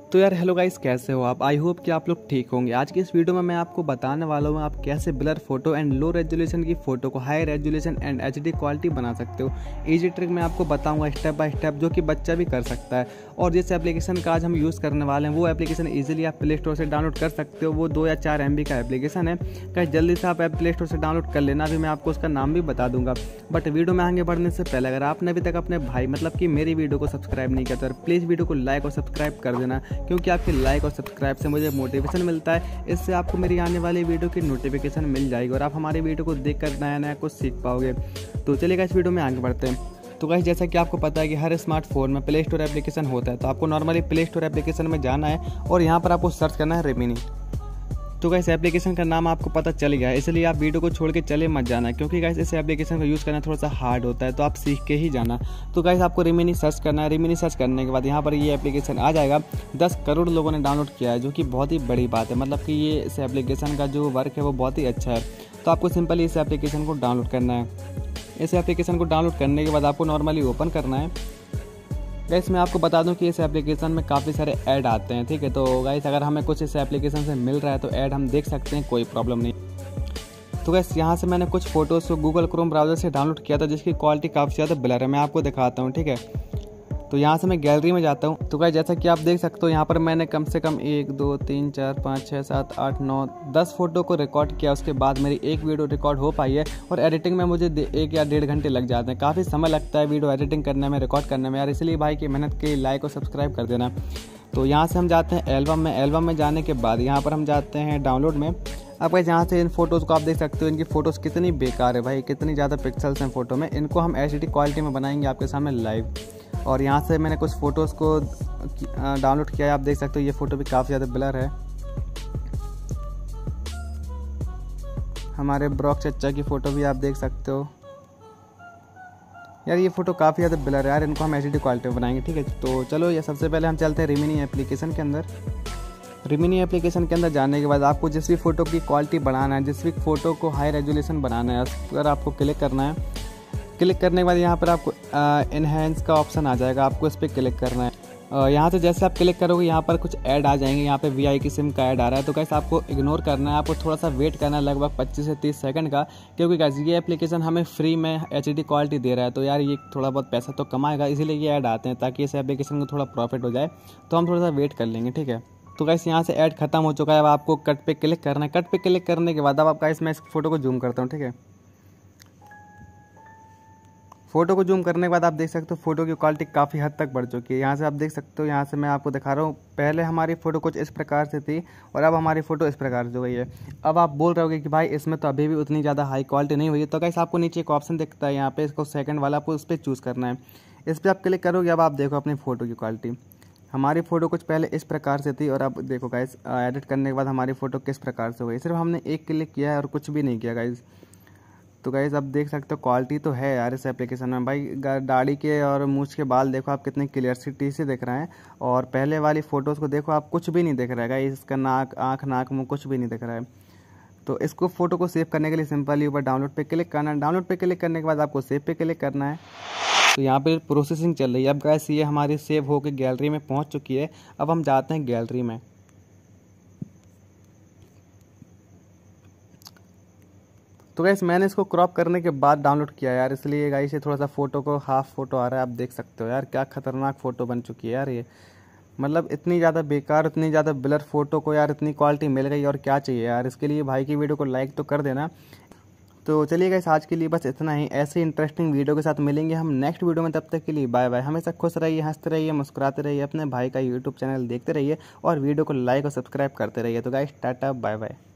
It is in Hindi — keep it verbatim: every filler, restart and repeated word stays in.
तो यार हेलो गाइस, कैसे हो आप? आई होप कि आप लोग ठीक होंगे। आज की इस वीडियो में मैं आपको बताने वाला हूँ आप कैसे blur photo and low resolution की फोटो को high resolution and HD quality बना सकते हो। इजी ट्रिक मैं आपको बताऊंगा स्टेप बाय स्टेप, जो कि बच्चा भी कर सकता है। और जिस एप्लीकेशन का आज हम यूज़ करने वाले हैं वो एप्लीकेशन ईजिली आप प्ले स्टोर से डाउनलोड कर सकते हो। वो दो या चार एम बी का एप्लीकेशन है। कहीं जल्दी से आप प्ले स्टोर से डाउनलोड कर लेना। अभी मैं आपको उसका नाम भी बता दूंगा। बट वीडियो में आगे बढ़ने से पहले अगर आपने अभी तक अपने भाई मतलब कि मेरी वीडियो को सब्सक्राइब नहीं किया तो प्लीज़ वीडियो को लाइक और सब्सक्राइब कर देना, क्योंकि आपके लाइक और सब्सक्राइब से मुझे मोटिवेशन मिलता है। इससे आपको मेरी आने वाली वीडियो की नोटिफिकेशन मिल जाएगी और आप हमारी वीडियो को देखकर नया नया कुछ सीख पाओगे। तो चलिए इस वीडियो में आगे बढ़ते हैं। तो गाइस, जैसा कि आपको पता है कि हर स्मार्टफोन में प्ले स्टोर एप्लीकेशन होता है, तो आपको नॉर्मली प्ले स्टोर एप्लीकेशन में जाना है और यहाँ पर आपको सर्च करना है रिमिनी। तो गाइस, एप्लीकेशन का नाम आपको पता चल गया है, इसलिए आप वीडियो को छोड़ के चले मत जाना, क्योंकि गाइस इस एप्लीकेशन का यूज़ करना थोड़ा सा हार्ड होता है, तो आप सीख के ही जाना। तो गाइस, आपको रिमिनी सर्च करना है। रिमिनी सर्च करने के बाद यहाँ पर ये एप्लीकेशन आ जाएगा। दस करोड़ लोगों ने डाउनलोड किया है, जो कि बहुत ही बड़ी बात है। मतलब कि ये इस एप्लीकेशन का जो वर्क है वो बहुत ही अच्छा है। तो आपको सिंपली इस एप्लीकेशन को डाउनलोड करना है। इस एप्लीकेशन को डाउनलोड करने के बाद आपको नॉर्मली ओपन करना है। गाइस, मैं आपको बता दूं कि इस एप्लीकेशन में काफ़ी सारे ऐड आते हैं, ठीक है। तो गाइस, अगर हमें कुछ इस एप्लीकेशन से मिल रहा है तो ऐड हम देख सकते हैं, कोई प्रॉब्लम नहीं। तो गाइस, यहाँ से मैंने कुछ फोटोज़ को गूगल क्रोम ब्राउज़र से डाउनलोड किया था, जिसकी क्वालिटी काफ़ी ज़्यादा ब्लर है। मैं आपको दिखाता हूँ, ठीक है। तो यहाँ से मैं गैलरी में जाता हूँ। तो गाइस, जैसा कि आप देख सकते हो यहाँ पर मैंने कम से कम एक दो तीन चार पाँच छः सात आठ नौ दस फोटो को रिकॉर्ड किया। उसके बाद मेरी एक वीडियो रिकॉर्ड हो पाई है और एडिटिंग में मुझे एक या डेढ़ घंटे लग जाते हैं। काफ़ी समय लगता है वीडियो एडिटिंग करने में, रिकॉर्ड करने में यार, इसलिए भाई की मेहनत के लाइक और सब्सक्राइब कर देना। तो यहाँ से हम जाते हैं एल्बम में। एल्बम में जाने के बाद यहाँ पर हम जाते हैं डाउनलोड में। अब गाइस, यहाँ से इन फोटोज़ को आप देख सकते हो, इनकी फ़ोटोज़ कितनी बेकार है भाई, कितनी ज़्यादा पिक्सल्स हैं फ़ोटो में। इनको हम एच डी क्वालिटी में बनाएंगे आपके सामने लाइव। और यहाँ से मैंने कुछ फ़ोटोज़ को डाउनलोड किया है, आप देख सकते हो। ये फ़ोटो भी काफ़ी ज़्यादा ब्लर है। हमारे ब्रॉक चच्चा की फ़ोटो भी आप देख सकते हो यार। ये फ़ोटो काफ़ी ज़्यादा ब्लर है यार, इनको हम एच डी क्वालिटी में बनाएंगे, ठीक है। तो चलो, ये सबसे पहले हम चलते हैं रिमिनी एप्लीकेशन के अंदर। रिमिनी एप्लीकेशन के अंदर जाने के बाद आपको जिस भी फ़ोटो की क्वालिटी बढ़ाना है, जिस भी फ़ोटो को हाई रेजोल्यूशन बनाना है, उस पर आपको क्लिक करना है। क्लिक करने के बाद यहाँ पर आपको इनहेंस का ऑप्शन आ जाएगा, आपको इस पर क्लिक करना है। यहाँ से जैसे आप क्लिक करोगे यहाँ पर कुछ ऐड आ जाएंगे। यहाँ पे वी आई की सिम का ऐड आ रहा है, तो गाइस आपको इग्नोर करना है। आपको थोड़ा सा वेट करना है, लगभग पच्चीस से तीस सेकंड का, क्योंकि गाइस ये एप्लीकेशन हमें फ्री में एच डी क्वालिटी दे रहा है। तो यार ये थोड़ा बहुत पैसा तो कमाएगा, इसीलिए ये ऐड आते हैं, ताकि इस एप्लीकेशन को थोड़ा प्रॉफिट हो जाए। तो हम थोड़ा सा वेट कर लेंगे, ठीक है। तो गाइस, यहाँ से ऐड खत्म हो चुका है। अब आपको कट पे क्लिक करना है। कट पे क्लिक करने के बाद अब आप गाइस, मैं इस फोटो को जूम करता हूँ, ठीक है। फोटो को जूम करने के बाद आप देख सकते हो फोटो की क्वालिटी काफ़ी हद तक बढ़ चुकी है। यहाँ से आप देख सकते हो, यहाँ से मैं आपको दिखा रहा हूँ। पहले हमारी फ़ोटो कुछ इस प्रकार से थी और अब हमारी फ़ोटो इस प्रकार से हो गई है। अब आप बोल रहे होगे कि भाई इसमें तो अभी भी उतनी ज़्यादा हाई क्वालिटी नहीं हुई है। तो गाइस, आपको नीचे एक ऑप्शन दिखता है यहाँ पे, इसको सेकंड वाला, आपको उस पर चूज़ करना है। इस पर आप क्लिक करोगे, अब आप देखो अपनी फ़ोटो की क्वालिटी। हमारी फ़ोटो कुछ पहले इस प्रकार से थी और अब देखो गाइस, एडिट करने के बाद हमारी फ़ोटो किस प्रकार से हो गई। सिर्फ हमने एक क्लिक किया है और कुछ भी नहीं किया गाइस। तो गाइस, अब देख सकते हो क्वालिटी तो है यार इस एप्लीकेशन में भाई। दाढ़ी के और मूछ के बाल देखो आप कितनी क्लियरिटी से दिख रहे हैं, और पहले वाली फ़ोटोज़ को देखो आप, कुछ भी नहीं दिख रहा है गाइस। इसका नाक, आँख, नाक, मुँह कुछ भी नहीं दिख रहा है। तो इसको फ़ोटो को सेव करने के लिए सिंपली ऊपर डाउनलोड पे क्लिक करना है। डाउनलोड पे क्लिक करने के बाद आपको सेव पे क्लिक करना है। तो यहाँ पे प्रोसेसिंग चल रही है। अब गाइस, ये हमारी सेव होकर गैलरी में पहुँच चुकी है। अब हम जाते हैं गैलरी में। तो गाइस, मैंने इसको क्रॉप करने के बाद डाउनलोड किया यार, इसलिए गाइस ये थोड़ा सा फ़ोटो को हाफ फ़ोटो आ रहा है। आप देख सकते हो यार, क्या खतरनाक फ़ोटो बन चुकी है यार ये। मतलब इतनी ज़्यादा बेकार, इतनी ज़्यादा ब्लर फ़ोटो को यार इतनी क्वालिटी मिल गई, और क्या चाहिए यार। इसके लिए भाई की वीडियो को लाइक तो कर देना। तो चलिए गाइस, आज के लिए बस इतना ही। ऐसे इंटरेस्टिंग वीडियो के साथ मिलेंगे हम नेक्स्ट वीडियो में। तब तक के लिए बाय बाय। हमेशा खुश रहिए, हंसते रहिए, मुस्कुराते रहिए, अपने भाई का यूट्यूब चैनल देखते रहिए और वीडियो को लाइक और सब्सक्राइब करते रहिए। तो गाइस, टाटा बाय बाय।